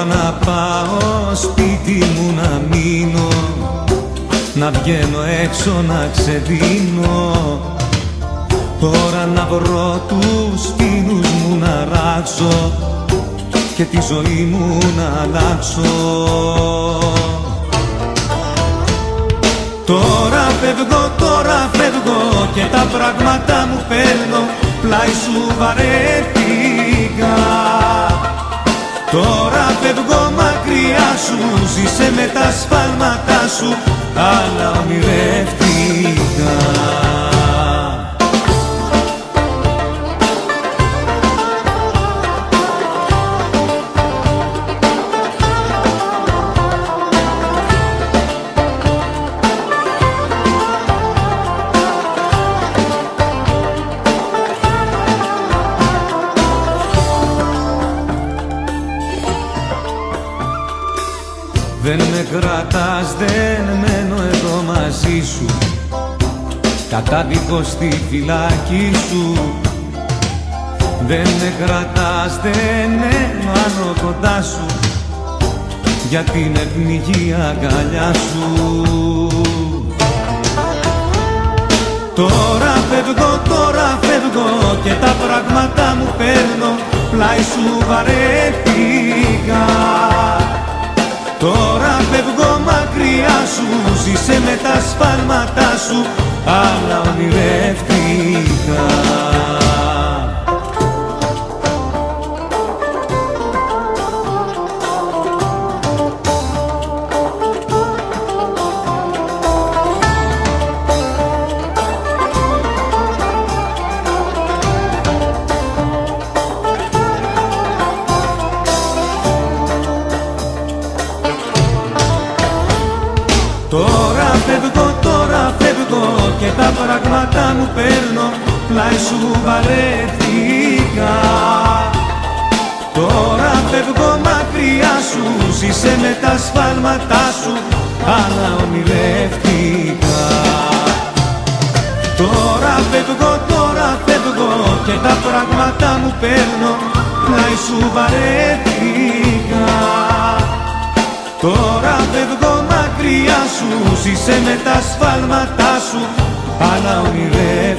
Τώρα να πάω σπίτι μου να μείνω, να βγαίνω έξω να ξεδίνω. Τώρα να βρω τους φίλους μου να ράξω και τη ζωή μου να αλλάξω. Τώρα φεύγω και τα πράγματα μου παίρνω, πλάι σου βαρέθηκα. Τώρα φεύγω μακριά σου, ζήσε με τα σφάλματά σου, αλλά ονειρεύτηκα. Δεν με κρατάς, δεν μένω εδώ μαζί σου, κατάδικο στη φυλάκη σου. Δεν με κρατάς, δεν μένω άλλο κοντά σου, γιατί είναι πνιγή η αγκαλιά σου. Τώρα φεύγω και τα πράγματα μου παίρνω, πλάι σου βαρέθηκα. Τώρα φεύγω μακριά σου, ζήσε με τα σφάλματά σου, αλλά ονειρεύτηκα. Τώρα φεύγω και τα πράγματα μου παίρνω, πλάι σου βαρέθηκα. Τώρα φεύγω μακριά σου, ζήσε με τα σφάλματά σου, αλλά ονειρεύτηκα. Τώρα φεύγω και τα πράγματα μου παίρνω, πλάι σου βαρέθηκα. Τώρα φεύγω μακριά σου, ζήσε με τα σφάλματά σου, αλλά ονειρεύτηκα.